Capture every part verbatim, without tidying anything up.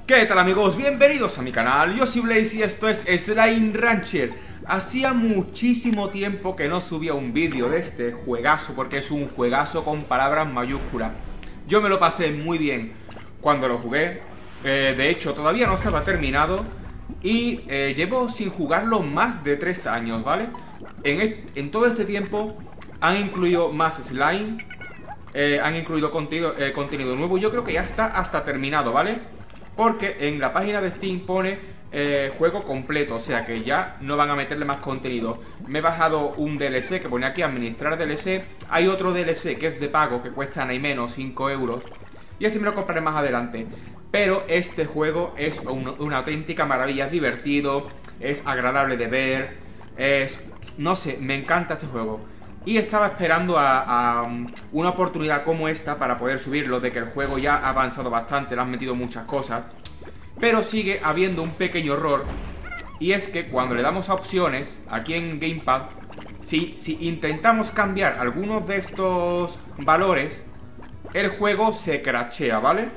¿Qué tal, amigos? Bienvenidos a mi canal, yo soy Blaze y esto es Slime Rancher. Hacía muchísimo tiempo que no subía un vídeo de este juegazo, porque es un juegazo con palabras mayúsculas. Yo me lo pasé muy bien cuando lo jugué, eh, de hecho todavía no estaba terminado y eh, llevo sin jugarlo más de tres años, ¿vale? En, este, en todo este tiempo han incluido más slime, eh, han incluido contenido, eh, contenido nuevo. Yo creo que ya está hasta terminado, ¿vale? Porque en la página de Steam pone eh, juego completo, o sea que ya no van a meterle más contenido. Me he bajado un D L C que pone aquí administrar D L C. Hay otro D L C que es de pago, que cuesta ni menos cinco euros, y así me lo compraré más adelante. Pero este juego es un, una auténtica maravilla, es divertido, es agradable de ver, es... no sé, me encanta este juego. Y estaba esperando a, a una oportunidad como esta para poder subirlo, de que el juego ya ha avanzado bastante, le han metido muchas cosas. Pero sigue habiendo un pequeño error, y es que cuando le damos a opciones, aquí en Gamepad, si, si intentamos cambiar algunos de estos valores, el juego se crashea, ¿vale?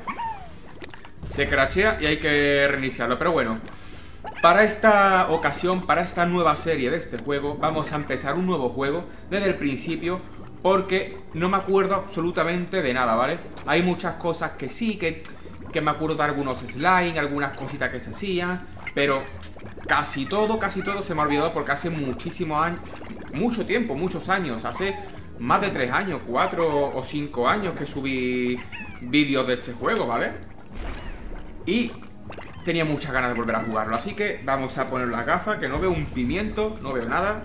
Se crashea y hay que reiniciarlo, pero bueno. Para esta ocasión, para esta nueva serie de este juego, vamos a empezar un nuevo juego desde el principio, porque no me acuerdo absolutamente de nada, ¿vale? Hay muchas cosas que sí, que, que me acuerdo de algunos slime, algunas cositas que se hacían, pero casi todo, casi todo se me ha olvidado porque hace muchísimos años, mucho tiempo, muchos años, hace más de tres años, cuatro o cinco años que subí vídeos de este juego, ¿vale? Y tenía muchas ganas de volver a jugarlo, así que vamos a poner las gafas, que no veo un pimiento, no veo nada.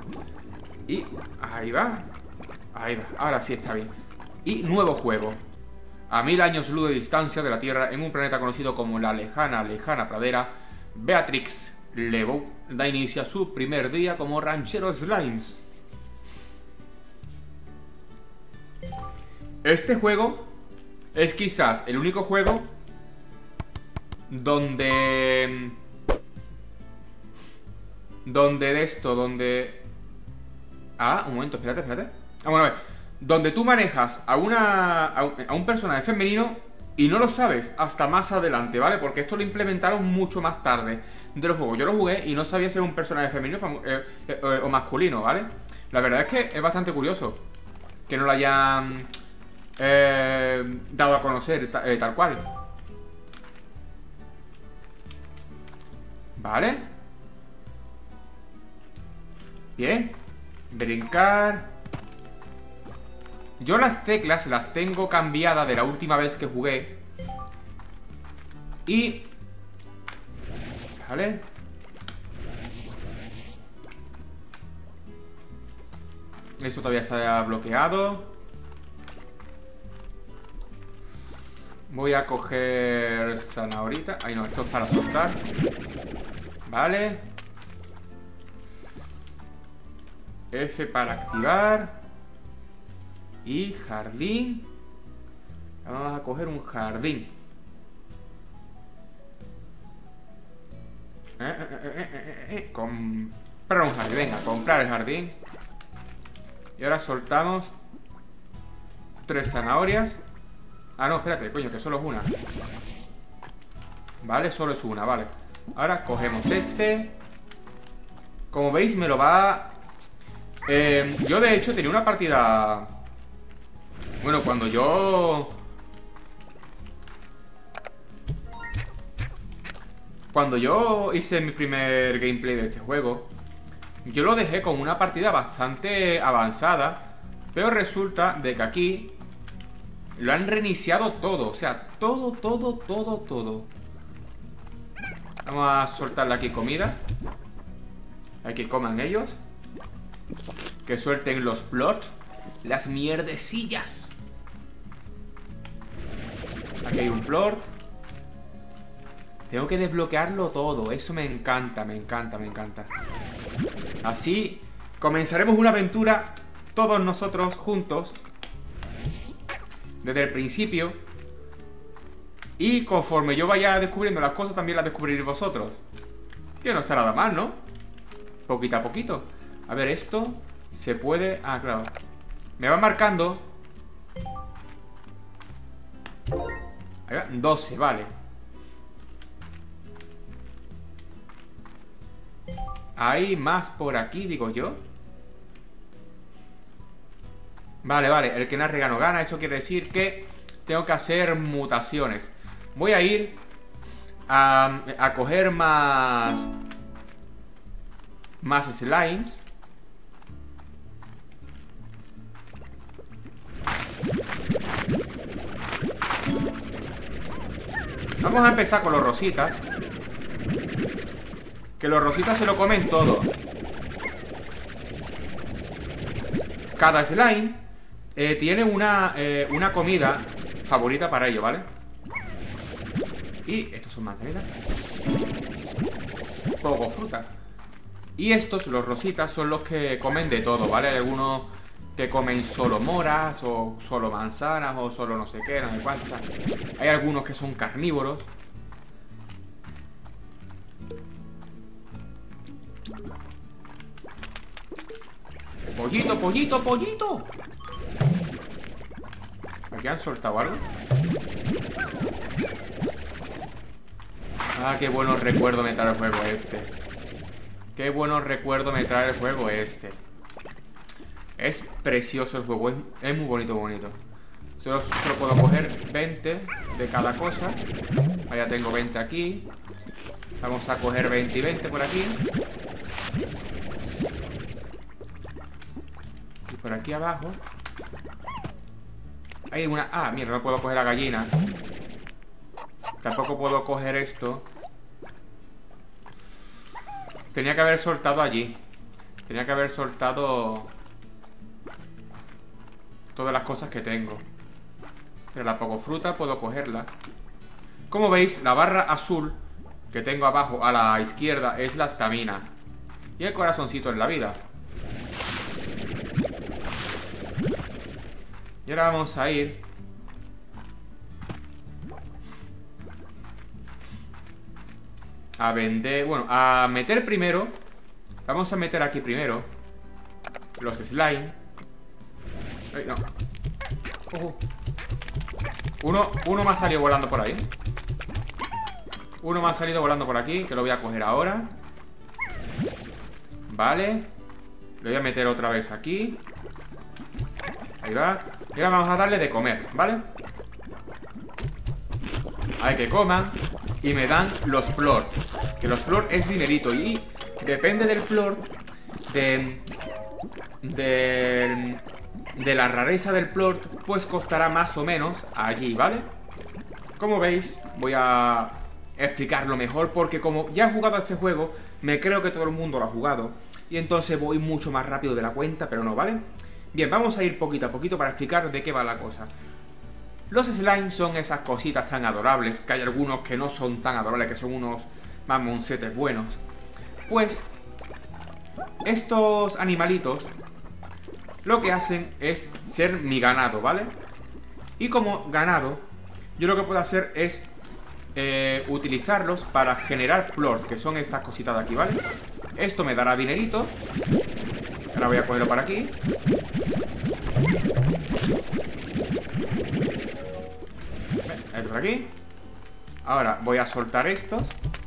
Y ahí va, ahí va, ahora sí está bien. Y nuevo juego. A mil años luz de distancia de la Tierra, en un planeta conocido como la lejana, lejana pradera, Beatrix Levo da inicio a su primer día como ranchero Slimes. Este juego es quizás el único juego Donde Donde de esto, donde Ah, un momento, espérate, espérate Ah, bueno, a ver, donde tú manejas a una a un, a un personaje femenino y no lo sabes hasta más adelante, ¿vale? Porque esto lo implementaron mucho más tarde de los juegos. Yo lo jugué y no sabía si era un personaje femenino eh, eh, eh, o masculino, ¿vale? La verdad es que es bastante curioso que no lo hayan eh, dado a conocer eh, tal cual. Vale. Bien. Brincar. Yo las teclas las tengo cambiadas de la última vez que jugué. Y... Vale. Esto todavía está bloqueado. Voy a coger zanahorita. Ay, no, esto es para soltar. Vale. F para activar. Y jardín. Vamos a coger un jardín. Eh, eh, eh, eh, eh, eh. Comprar un jardín. Venga, comprar el jardín. Y ahora soltamos tres zanahorias. Ah, no, espérate, coño, que solo es una. Vale, solo es una, vale. Ahora cogemos este. Como veis, me lo va... Eh, yo, de hecho, tenía una partida... Bueno, cuando yo... Cuando yo hice mi primer gameplay de este juego, yo lo dejé con una partida bastante avanzada, pero resulta de que aquí lo han reiniciado todo, o sea, todo, todo, todo, todo. Vamos a soltarle aquí comida. Hay que coman ellos. Que suelten los plots, las mierdecillas. Aquí hay un plot. Tengo que desbloquearlo todo. Eso me encanta, me encanta, me encanta. Así comenzaremos una aventura todos nosotros juntos desde el principio. Y conforme yo vaya descubriendo las cosas, también las descubriréis vosotros. Que no está nada mal, ¿no? Poquito a poquito. A ver, esto se puede... Ah, claro. Me va marcando. Ahí va, doce, vale. Hay más por aquí, digo yo. Vale, vale, el que narra no gana. Eso quiere decir que tengo que hacer mutaciones. Voy a ir a, a coger más Más slimes. Vamos a empezar con los rositas. Que los rositas se lo comen todo. Cada slime eh, tiene una, eh, una comida favorita para ello, ¿vale? Y estos son manzanitas. Poco fruta. Y estos, los rositas, son los que comen de todo, ¿vale? Hay algunos que comen solo moras, o solo manzanas, o solo no sé qué, no sé cuántas. Hay algunos que son carnívoros. Pollito, pollito, pollito. ¿Aquí han soltado algo? Ah, qué buenos recuerdos me trae el juego este. Qué buenos recuerdos me trae el juego este. Es precioso el juego, es, es muy bonito, bonito. Solo, solo puedo coger veinte de cada cosa. Ahí ya tengo veinte aquí. Vamos a coger veinte y veinte por aquí. Y por aquí abajo hay una... Ah, mira, no puedo coger la gallina. Tampoco puedo coger esto. Tenía que haber soltado allí. Tenía que haber soltado todas las cosas que tengo. Pero la pocofruta puedo cogerla. Como veis, la barra azul que tengo abajo a la izquierda es la estamina. Y el corazoncito en la vida. Y ahora vamos a ir a vender, bueno, a meter primero. Vamos a meter aquí primero los slime. Ay, no. Uh-huh. Uno, uno me ha salido volando por ahí. Uno me ha salido volando por aquí, que lo voy a coger ahora. Vale. Lo voy a meter otra vez aquí. Ahí va. Y ahora vamos a darle de comer, ¿vale? Hay que coman. Y me dan los plort. Que los plort es dinerito. Y depende del plort, de, de, de la rareza del plort, pues costará más o menos allí, ¿vale? Como veis, voy a explicarlo mejor, porque como ya he jugado a este juego, me creo que todo el mundo lo ha jugado, y entonces voy mucho más rápido de la cuenta, pero no, ¿vale? Bien, vamos a ir poquito a poquito para explicar de qué va la cosa. Los slimes son esas cositas tan adorables, que hay algunos que no son tan adorables, que son unos mamoncetes buenos. Pues estos animalitos lo que hacen es ser mi ganado, ¿vale? Y como ganado, yo lo que puedo hacer es eh, utilizarlos para generar plort, que son estas cositas de aquí, ¿vale? Esto me dará dinerito. Ahora voy a cogerlo para aquí. Esto por aquí. Ahora voy a soltar estos.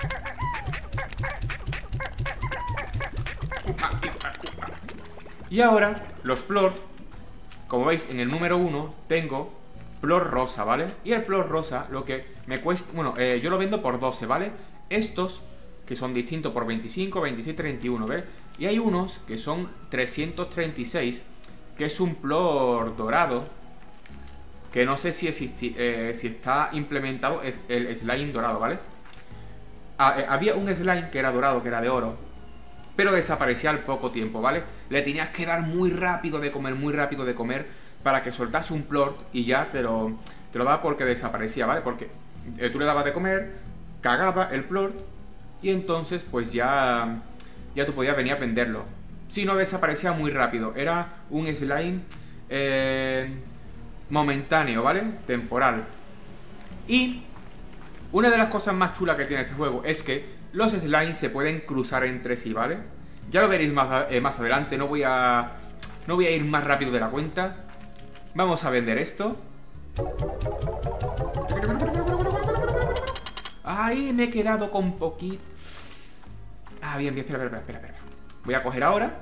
Y ahora los plort, como veis en el número uno tengo plort rosa, ¿vale? Y el plort rosa lo que me cuesta... Bueno, eh, yo lo vendo por doce, ¿vale? Estos que son distintos por veinticinco, veintiséis, treinta y uno, ¿ves? Y hay unos que son trescientos treinta y seis, que es un plort dorado, que no sé si, es, si, eh, si está implementado es el slime dorado, ¿vale? Ah, eh, había un slime que era dorado, que era de oro, pero desaparecía al poco tiempo, ¿vale? Le tenías que dar muy rápido de comer, muy rápido de comer, para que soltase un plort y ya te lo, te lo daba porque desaparecía, ¿vale? Porque eh, tú le dabas de comer, cagaba el plort, y entonces pues ya, ya tú podías venir a venderlo. Si no, desaparecía muy rápido. Era un slime eh, momentáneo, ¿vale? Temporal. Y una de las cosas más chulas que tiene este juego es que los slimes se pueden cruzar entre sí, ¿vale? Ya lo veréis más, eh, más adelante. No voy a no voy a ir más rápido de la cuenta. Vamos a vender esto. Ay, me he quedado con poquito. Ah, bien, bien, espera, espera, espera, espera. Voy a coger ahora.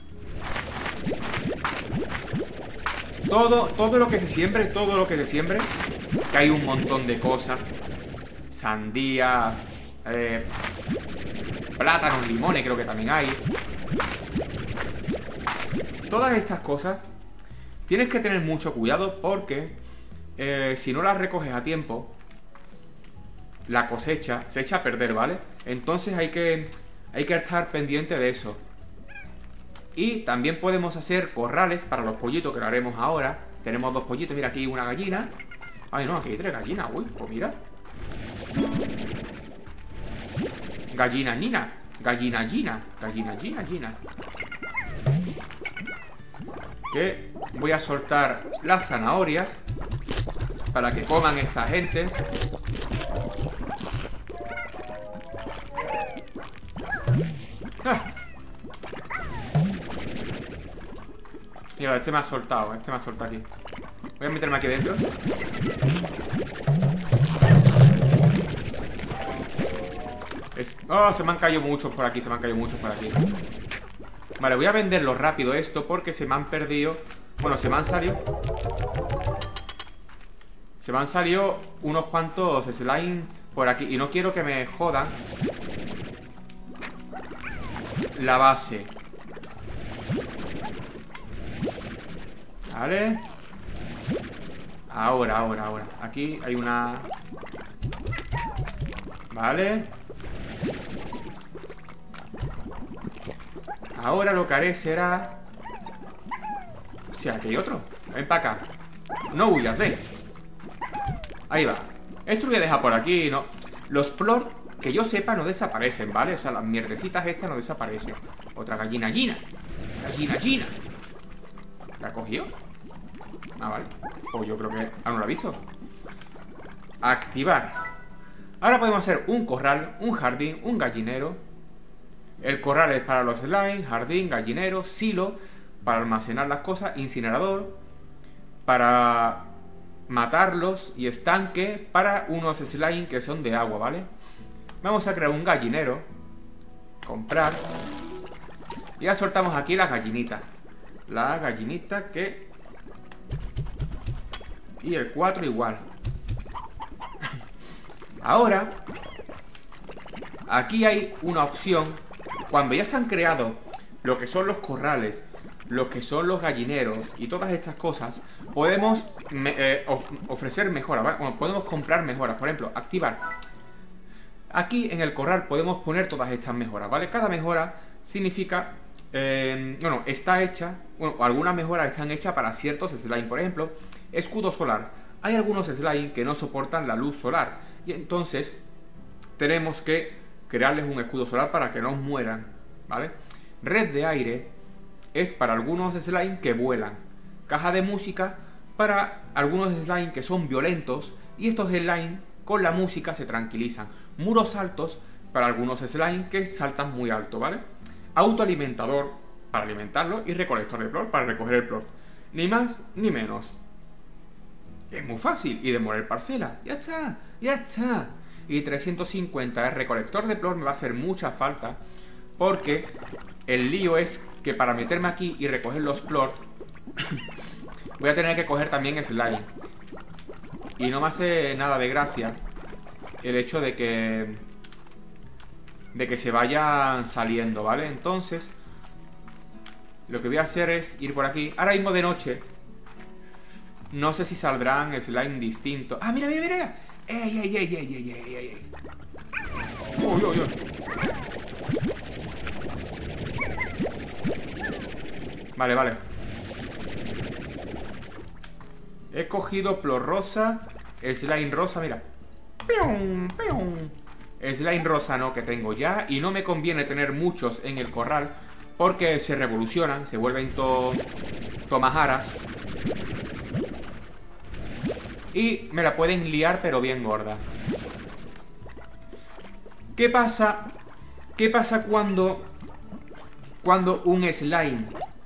Todo, todo lo que se siembre, todo lo que se siembre, que hay un montón de cosas. Sandías, eh, plátanos, limones creo que también hay. Todas estas cosas tienes que tener mucho cuidado porque eh, si no las recoges a tiempo, la cosecha se echa a perder, ¿vale? Entonces hay que, hay que estar pendiente de eso. Y también podemos hacer corrales para los pollitos, que lo haremos ahora. Tenemos dos pollitos, mira aquí una gallina. Ay no, aquí hay tres gallinas, uy, pues mira. Gallina Nina, gallina Gina, gallina Gina, Gina. Que voy a soltar las zanahorias para que coman esta gente. Ah. Mira, este me ha soltado, este me ha soltado aquí. Voy a meterme aquí dentro. Es... Oh, se me han caído muchos por aquí, se me han caído muchos por aquí. Vale, voy a venderlo rápido esto porque se me han perdido... Bueno, se me han salido... Se me han salido unos cuantos slime por aquí. Y no quiero que me jodan la base. Vale. Ahora, ahora, ahora. Aquí hay una... Vale. Ahora lo que haré será... Hostia, aquí hay otro. Ven para acá. No huyas, ven. Ahí va. Esto lo voy a dejar por aquí, ¿no? Los plort, que yo sepa, no desaparecen, ¿vale? O sea, las mierdecitas estas no desaparecen. Otra gallina Gina. Gallina Gina. ¿La cogió? Ah, vale. O yo creo que... Ah, no lo ha visto. Activar. Ahora podemos hacer un corral, un jardín, un gallinero. El corral es para los slime, jardín, gallinero, silo para almacenar las cosas, incinerador para matarlos y estanque para unos slime que son de agua, ¿vale? Vamos a crear un gallinero. Comprar. Y ya soltamos aquí la gallinita. La gallinita que... Y el cuatro igual. Ahora, aquí hay una opción. Cuando ya están creados lo que son los corrales, lo que son los gallineros y todas estas cosas, podemos me, eh, of, ofrecer mejoras, ¿vale? Bueno, podemos comprar mejoras. Por ejemplo, activar. Aquí en el corral podemos poner todas estas mejoras, ¿vale? Cada mejora significa... Eh, bueno, está hecha... Bueno, algunas mejoras están hechas para ciertos slime. Por ejemplo, escudo solar. Hay algunos slime que no soportan la luz solar y entonces tenemos que crearles un escudo solar para que no mueran, ¿vale? Red de aire es para algunos slime que vuelan. Caja de música para algunos slime que son violentos y estos slime con la música se tranquilizan. Muros altos para algunos slime que saltan muy alto, ¿vale? Autoalimentador para alimentarlo y recolector de plort para recoger el plort. Ni más ni menos. Es muy fácil. Y demoler parcela. Ya está, ya está. Y trescientos cincuenta el recolector de plort me va a hacer mucha falta porque el lío es que para meterme aquí y recoger los plort voy a tener que coger también slime. Y no me hace nada de gracia el hecho de que de que se vayan saliendo, ¿vale? Entonces lo que voy a hacer es ir por aquí. Ahora mismo de noche no sé si saldrán slime distintos. ¡Ah, mira, mira, mira! ¡Ey, ey, ey, ey, ey, ey, ey! ¡Uy, uy, uy! Vale, vale. He cogido plor rosa, slime rosa, mira. ¡Pium, pium! Slime rosa no, que tengo ya. Y no me conviene tener muchos en el corral porque se revolucionan, se vuelven to... tomajaras. Y me la pueden liar pero bien gorda. ¿Qué pasa? ¿Qué pasa cuando Cuando un slime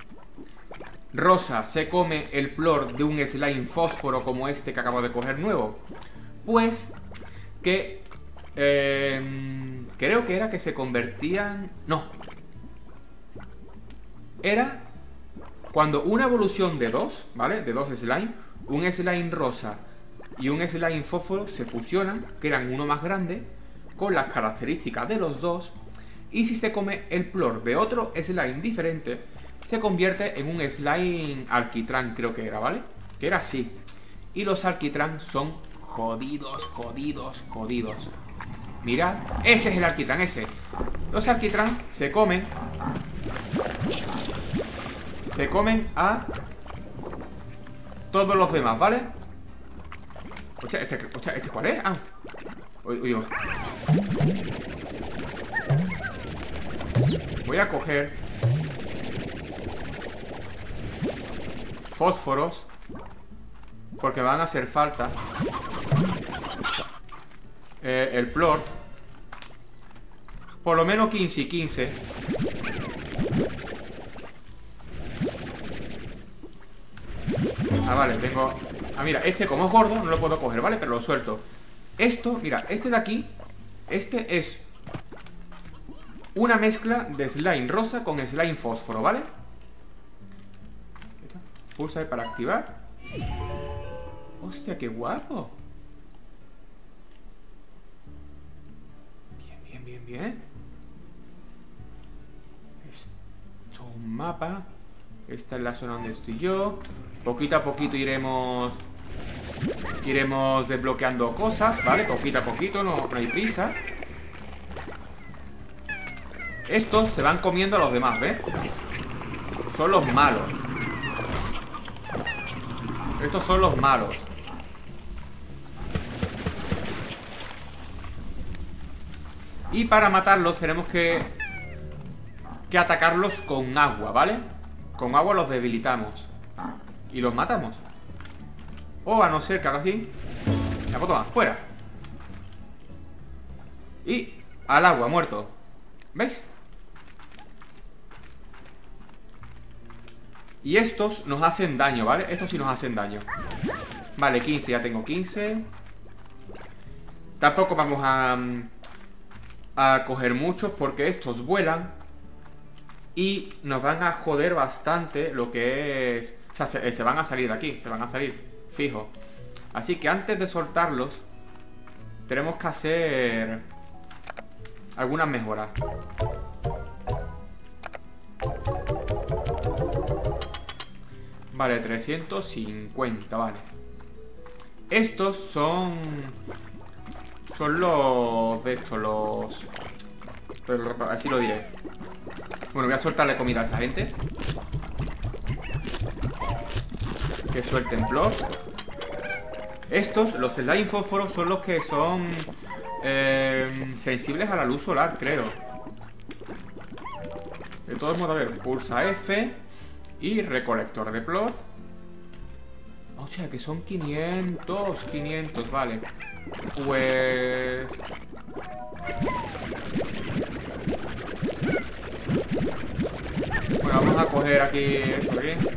rosa se come el plor de un slime fósforo como este que acabo de coger nuevo? Pues que eh, creo que era que se convertían... No, era cuando una evolución de dos, ¿vale? De dos slime, un slime rosa y un slime fósforo se fusionan, crean uno más grande, con las características de los dos, y si se come el plor de otro slime diferente, se convierte en un slime alquitrán, creo que era, ¿vale? Que era así. Y los alquitrán son jodidos, jodidos, jodidos. Mirad, ese es el alquitrán, ese. Los alquitrán se comen Se comen a todos los demás, ¿vale? Hostia, ¿este, hostia, ¿este cuál es? Ah, oye, oye. Voy a coger fósforos, porque van a hacer falta. eh, El plort, por lo menos quince y quince. Ah, vale, tengo... Ah, mira, este como es gordo no lo puedo coger, ¿vale? Pero lo suelto. Esto, mira, este de aquí, este es una mezcla de slime rosa con slime fósforo, ¿vale? Pulsa para activar. Hostia, qué guapo. Bien, bien, bien, bien. Esto es un mapa. Esta es la zona donde estoy yo. Poquito a poquito iremos Iremos desbloqueando cosas, ¿vale? Poquito a poquito, no, no hay prisa. Estos se van comiendo a los demás, ¿ves? Son los malos. Estos son los malos. Y para matarlos tenemos que Que atacarlos con agua, ¿vale? Con agua los debilitamos y los matamos. O a no ser que haga así. Ya, pues toma, fuera. Y al agua, muerto. ¿Veis? Y estos nos hacen daño, ¿vale? Estos sí nos hacen daño. Vale, quince, ya tengo quince. Tampoco vamos a A coger muchos porque estos vuelan y nos van a joder bastante lo que es... O sea, se, se van a salir de aquí, se van a salir, fijo. Así que antes de soltarlos tenemos que hacer algunas mejoras. Vale, trescientos cincuenta, vale. Estos son... Son los... De estos, los... Así lo diré. Bueno, voy a soltarle comida a esta gente. Que suelten plot. Estos, los slime fósforos, son los que son eh, sensibles a la luz solar, creo. De todos modos, a ver, pulsa F y recolector de plot. O sea, que son quinientos, quinientos, vale. Pues... Bueno, vamos a coger aquí esto de aquí.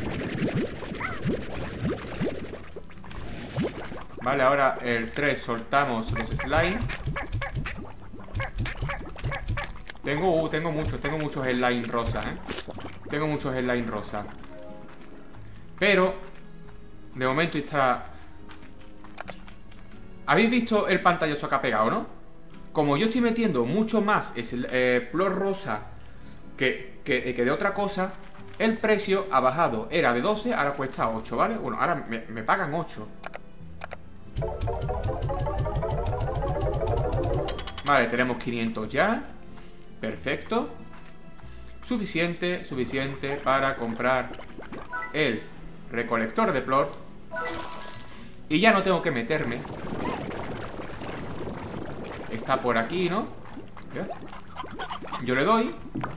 Vale, ahora el tres soltamos los slime. Tengo, uh, tengo muchos, tengo muchos slime rosa, eh. Tengo muchos slime rosa. Pero de momento está... ¿Habéis visto el pantallazo que ha pegado, no? Como yo estoy metiendo mucho más eh, plor rosa que, que, que de otra cosa, el precio ha bajado. Era de doce, ahora cuesta ocho, ¿vale? Bueno, ahora me, me pagan ocho. Vale, tenemos quinientos ya. Perfecto. Suficiente, suficiente para comprar el recolector de plot. Y ya no tengo que meterme. Está por aquí, ¿no? Yo le doy.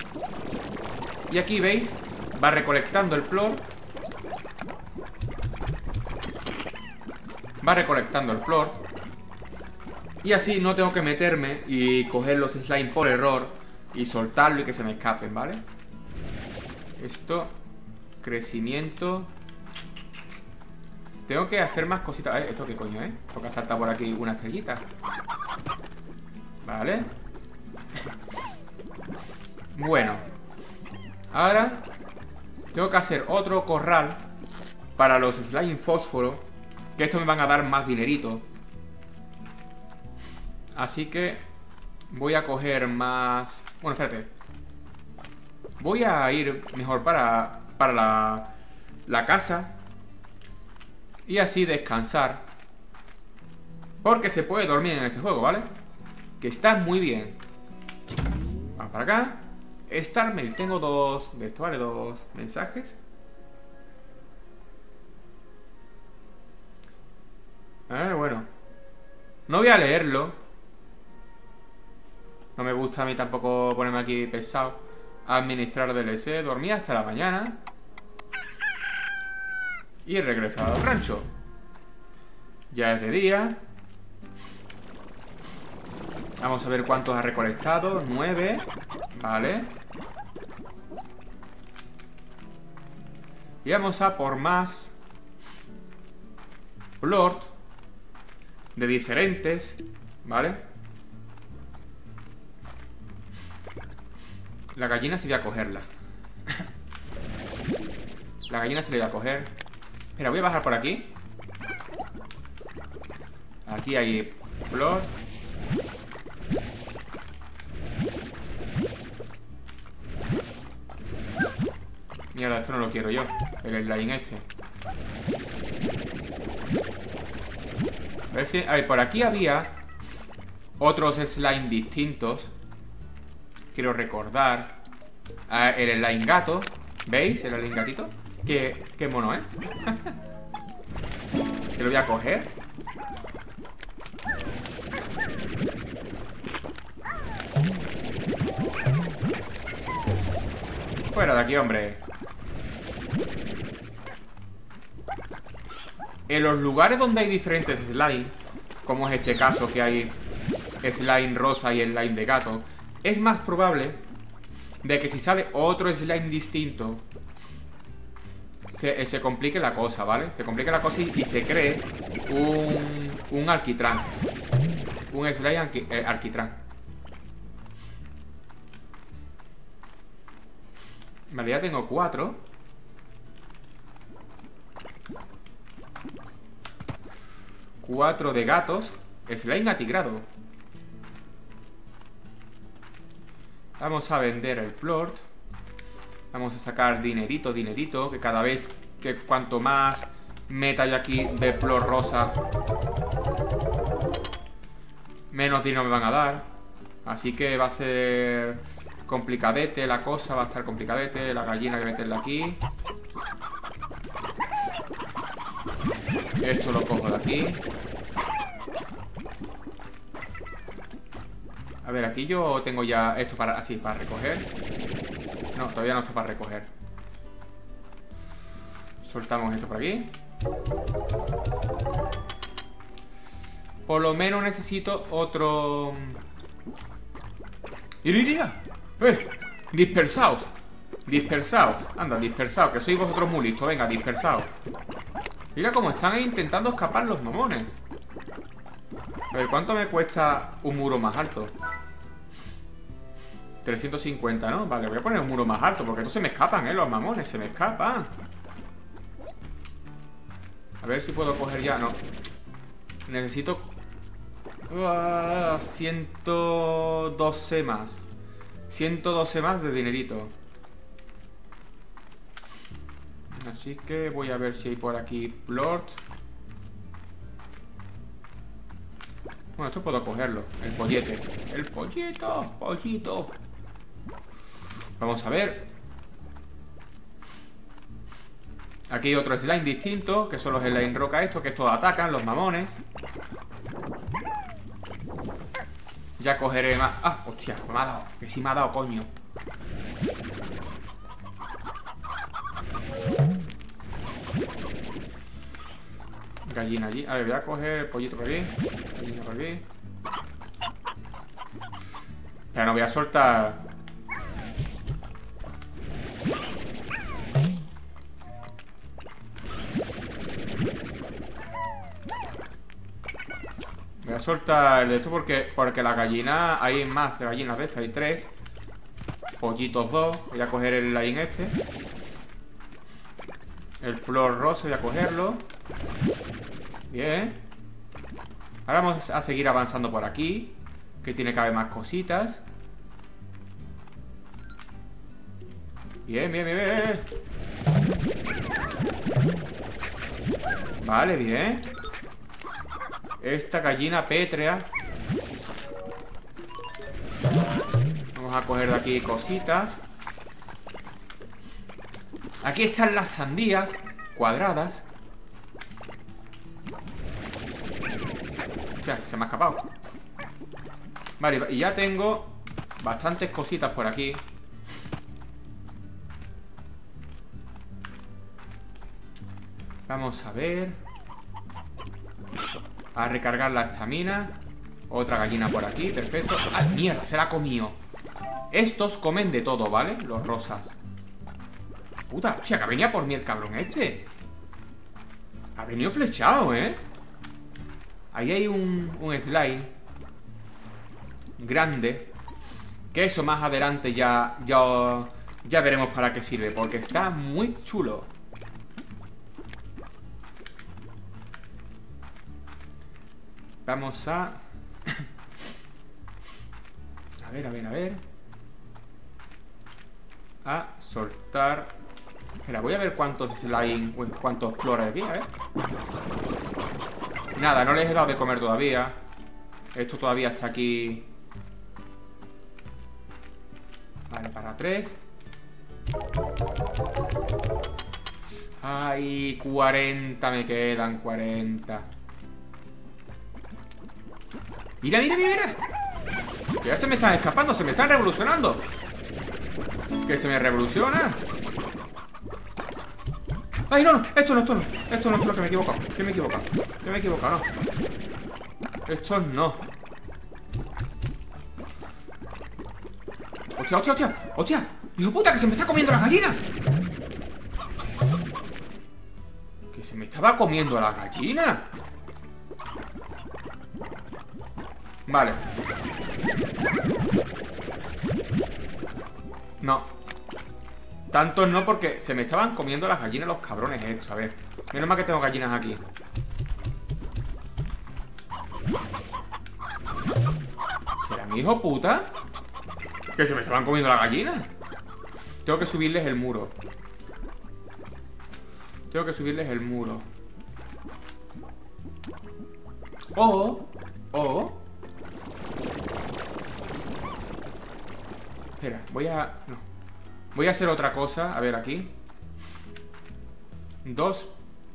Y aquí, ¿veis? Va recolectando el plot. Va recolectando el plot. Y así no tengo que meterme y coger los slime por error y soltarlo y que se me escapen, ¿vale? Esto. Crecimiento. Tengo que hacer más cositas. ¿Eh? ¿Esto qué coño, eh? Toca saltar por aquí una estrellita. Vale. Bueno. Ahora Tengo que hacer otro corral para los slime fósforo, que estos me van a dar más dinerito. Así que voy a coger más... Bueno, espérate. Voy a ir mejor para, para la, la casa. Y así descansar. Porque se puede dormir en este juego, ¿vale? Que está muy bien. Vamos para acá. Starmail, tengo dos de esto, ¿vale? Dos mensajes. Eh, bueno. No voy a leerlo. No me gusta a mí tampoco ponerme aquí pesado. Administrar D L C, dormir hasta la mañana. Y regresar al rancho. Ya es de día. Vamos a ver cuántos ha recolectado. Nueve. Vale. Y vamos a por más plort de diferentes. Vale. La gallina se voy a cogerla. La gallina se le voy a coger. Espera, voy a bajar por aquí. Aquí hay plort. Mierda, esto no lo quiero yo. El slime este. A ver si... A ver, por aquí había otros slime distintos. Quiero recordar. Ah, el slime gato. ¿Veis? El slime gatito. Qué, qué mono, ¿eh? Que lo voy a coger. Fuera de aquí, hombre. En los lugares donde hay diferentes slime, como es este caso que hay slime rosa y slime de gato, es más probable de que si sale otro slime distinto se, se complique la cosa, ¿vale? Se complique la cosa y, y se cree un, un alquitrán. Un slime alqui, eh, alquitrán. Vale, ya tengo cuatro. Cuatro de gatos. Slime atigrado. Vamos a vender el plort. Vamos a sacar dinerito, dinerito. Que cada vez que cuanto más meta yo aquí de plort rosa, menos dinero me van a dar. Así que va a ser complicadete la cosa. Va a estar complicadete. La gallina hay que meterla aquí. Esto lo cojo de aquí. A ver, aquí yo tengo ya esto para así, para recoger. No, todavía no está para recoger. Soltamos esto por aquí. Por lo menos necesito otro... ¡Iría! ¡Eh! ¡Dispersaos! Dispersaos. Anda, dispersaos, que sois vosotros muy listos. Venga, dispersaos. Mira cómo están ahí intentando escapar los mamones. A ver, ¿cuánto me cuesta un muro más alto? trescientos cincuenta, ¿no? Vale, voy a poner un muro más alto, porque estos se me escapan, ¿eh? Los mamones, se me escapan. A ver si puedo coger ya... No. Necesito... Uh, ciento doce más. ciento doce más de dinerito. Así que voy a ver si hay por aquí plort. Bueno, esto puedo cogerlo. El pollete. El pollito, pollito. Vamos a ver. Aquí hay otro slime distinto, que son los slime roca estos, que estos atacan, los mamones. Ya cogeré más. Ah, hostia, me ha dado. Que sí me ha dado, coño. Gallina allí. A ver, voy a coger el pollito por aquí. Gallina por aquí. Pero no voy a soltar. Voy a soltar el de esto porque, porque la gallina... Hay más de gallinas de estas, hay tres. Pollitos dos. Voy a coger el line este. El flor rosa, voy a cogerlo. Bien. Ahora vamos a seguir avanzando por aquí, que tiene que haber más cositas. Bien, bien, bien, bien. Vale, bien. Esta gallina pétrea. Vamos a coger de aquí cositas. Aquí están las sandías cuadradas. O sea, se me ha escapado. Vale, y ya tengo bastantes cositas por aquí. Vamos a ver. A recargar la estamina. Otra gallina por aquí, perfecto. ¡Ah, mierda! Se la ha comido. Estos comen de todo, ¿vale? Los rosas. Puta, hostia, que venía por mí el cabrón este. Ha venido flechado, ¿eh? Ahí hay un, un slide grande. Que eso más adelante ya, ya, ya veremos para qué sirve, porque está muy chulo. Vamos a... A ver, a ver, a ver. A soltar... Espera, voy a ver cuántos slime... Uy, cuántos flores aquí, a ver. Nada, no les he dado de comer todavía. Esto todavía está aquí. Vale, para tres. Ay, cuarenta me quedan, cuarenta. Mira, mira, mira, mira. Que ya se me están escapando, se me están revolucionando. Que se me revoluciona. Ay, no, no, esto no, esto no. Esto no, esto no, que me he equivocado. Que me he equivocado. Que me he equivocado, no. Esto no. Hostia, hostia, hostia. Hostia. Hijo puta, que se me está comiendo la gallina. Que se me estaba comiendo la gallina. Vale. No. Tantos no, porque se me estaban comiendo las gallinas los cabrones estos. A ver. Menos mal que tengo gallinas aquí. ¿Será mi hijo puta? Que se me estaban comiendo las gallinas. Tengo que subirles el muro. Tengo que subirles el muro. O O Espera, voy a... No. Voy a hacer otra cosa. A ver, aquí. Dos.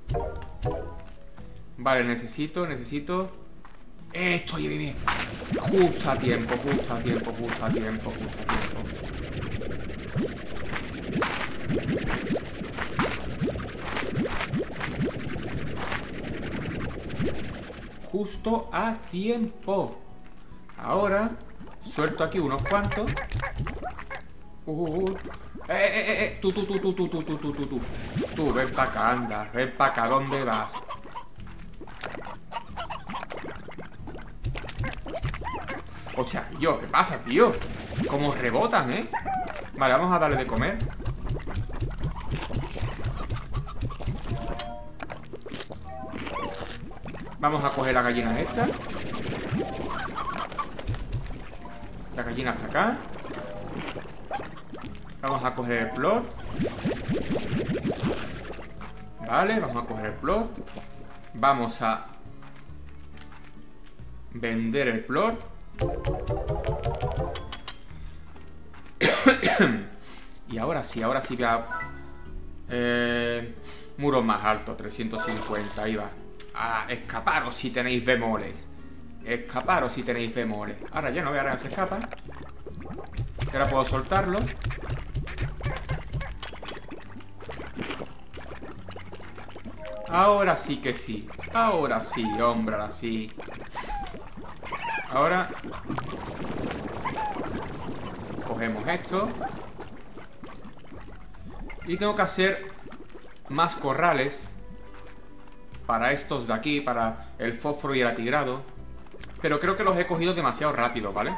Vale, necesito, necesito... Esto, bien, bien. Justo a tiempo, justo a tiempo, justo a tiempo, justo a tiempo. Justo a tiempo. Ahora suelto aquí unos cuantos. Uh, uh, uh. Eh, eh, eh, eh. Tú, tú, tú, tú, tú, tú, tú, tú, tú, tú. Tú, ven para acá, anda. Ven para acá, ¿dónde vas? Hostia, yo, ¿qué pasa, tío? Como rebotan, ¿eh? Vale, vamos a darle de comer. Vamos a coger la gallina esta. La gallina hasta acá. Vamos a coger el plot. Vale, vamos a coger el plot. Vamos a vender el plot. Y ahora sí, ahora sí voy a... Eh, muros más altos, trescientos cincuenta, ahí va. A escaparos si tenéis bemoles. Escaparos si tenéis bemoles. Ahora ya no voy a ver, se escapa. Ahora puedo soltarlo. Ahora sí que sí. Ahora sí, hombre, ahora sí. Ahora cogemos esto. Y tengo que hacer más corrales para estos de aquí, para el fósforo y el atigrado. Pero creo que los he cogido demasiado rápido, ¿vale?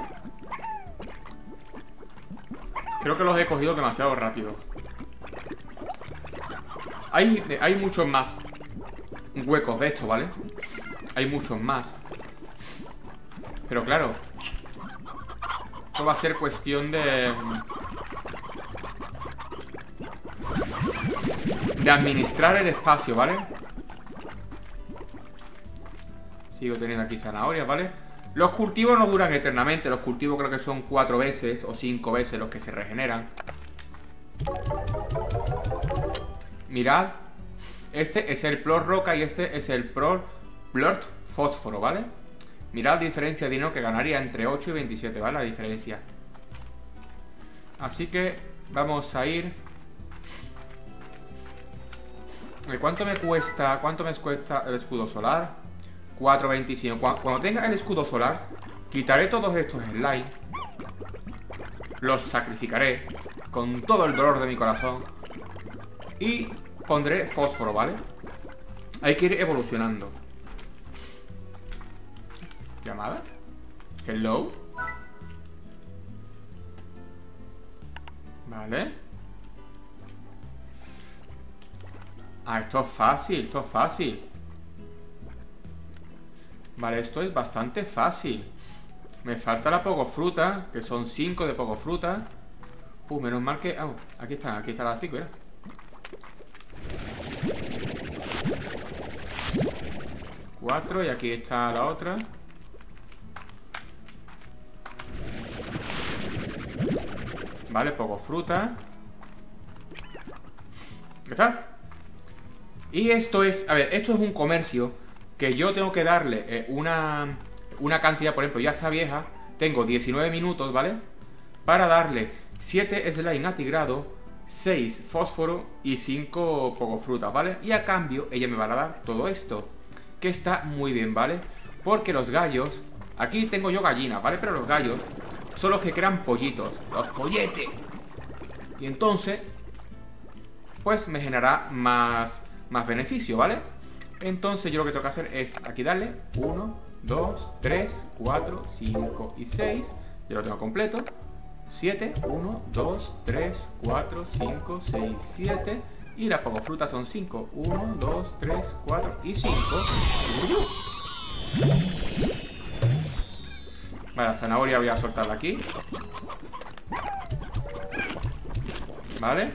Creo que los he cogido demasiado rápido. Hay, hay muchos más huecos de esto, ¿vale? Hay muchos más. Pero claro, esto va a ser cuestión de... de administrar el espacio, ¿vale? Sigo teniendo aquí zanahorias, ¿vale? Los cultivos no duran eternamente. Los cultivos creo que son cuatro veces o cinco veces los que se regeneran. Mirad. Este es el plort roca y este es el plort, plort fósforo, ¿vale? Mirad la diferencia de dinero que ganaría entre ocho y veintisiete, ¿vale? La diferencia. Así que vamos a ir... ¿Cuánto me cuesta? ¿Cuánto me cuesta el escudo solar? cuatro veinticinco. Cuando, cuando tenga el escudo solar, quitaré todos estos slimes. Los sacrificaré con todo el dolor de mi corazón. Y pondré fósforo, ¿vale? Hay que ir evolucionando. ¿Llamada? Hello. Vale. Ah, esto es fácil, esto es fácil. Vale, esto es bastante fácil. Me falta la pogofruta, que son cinco de pogofruta. Uh, menos mal que... Oh, aquí está, aquí está la cinco, ¿eh? Cuatro, y aquí está la otra. Vale, pogofruta. ¿Qué está? Y esto es... A ver, esto es un comercio que yo tengo que darle eh, una, una cantidad, por ejemplo, ya está vieja. Tengo diecinueve minutos, ¿vale? Para darle siete slime atigrado, seis fósforo y cinco pogofrutas, ¿vale? Y a cambio ella me va a dar todo esto, que está muy bien, ¿vale? Porque los gallos... Aquí tengo yo gallinas, ¿vale? Pero los gallos son los que crean pollitos, los polletes. Y entonces, pues me generará más... más beneficio, ¿vale? Entonces yo lo que tengo que hacer es aquí darle uno, dos, tres, cuatro, cinco y seis. Ya lo tengo completo. siete, uno, dos, tres, cuatro, cinco, seis, siete. Y la pogofruta son cinco. uno, dos, tres, cuatro y cinco. Vale, la zanahoria voy a soltarla aquí. Vale.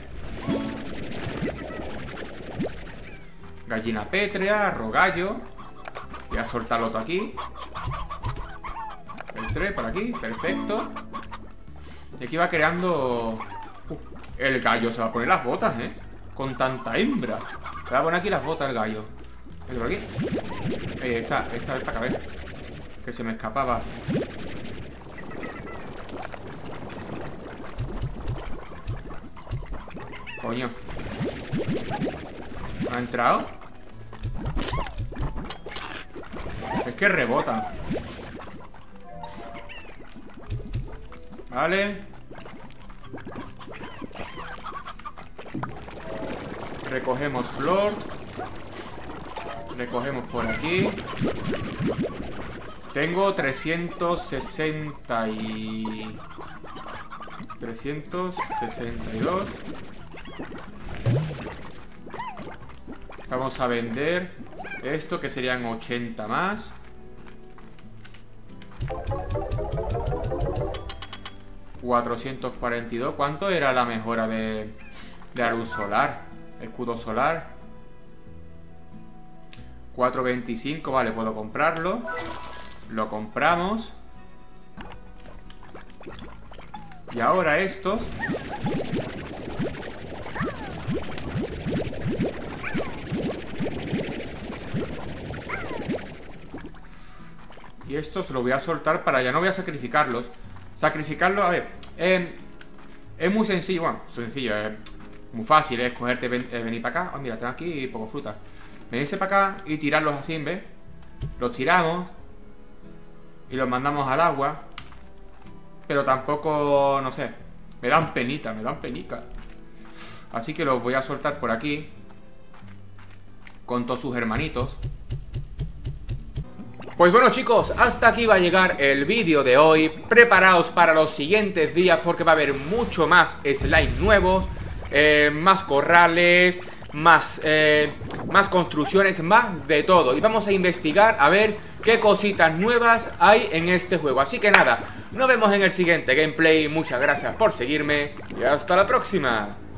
Gallina pétrea, rogallo. Voy a soltarlo todo aquí. El tres por aquí, perfecto. Y aquí va creando... Uh, el gallo se va a poner las botas, ¿eh? Con tanta hembra. Se va a poner aquí las botas el gallo. ¿Este por aquí? Eh, esta, esta es para caber. Que se me escapaba. Coño. ¿No ha entrado? Es que rebota. Vale. Recogemos flor. Recogemos por aquí. Tengo trescientos sesenta y... trescientos sesenta y dos. Vamos a vender esto, que serían ochenta más. cuatrocientos cuarenta y dos. ¿Cuánto era la mejora de, de la luz solar? Escudo solar. cuatrocientos veinticinco. Vale, puedo comprarlo. Lo compramos. Y ahora estos... Y estos los voy a soltar para ya no voy a sacrificarlos. Sacrificarlos, a ver, eh, es muy sencillo, bueno, sencillo, es muy fácil, es cogerte, ven, eh, venir para acá. Oh, mira, tengo aquí poco fruta. Venirse para acá y tirarlos así, ¿ves? Los tiramos y los mandamos al agua. Pero tampoco, no sé, me dan penita, me dan penica. Así que los voy a soltar por aquí con todos sus hermanitos. Pues bueno, chicos, hasta aquí va a llegar el vídeo de hoy. Preparaos para los siguientes días porque va a haber mucho más slime nuevos, eh, más corrales, más, eh, más construcciones, más de todo. Y vamos a investigar a ver qué cositas nuevas hay en este juego. Así que nada, nos vemos en el siguiente gameplay. Muchas gracias por seguirme y hasta la próxima.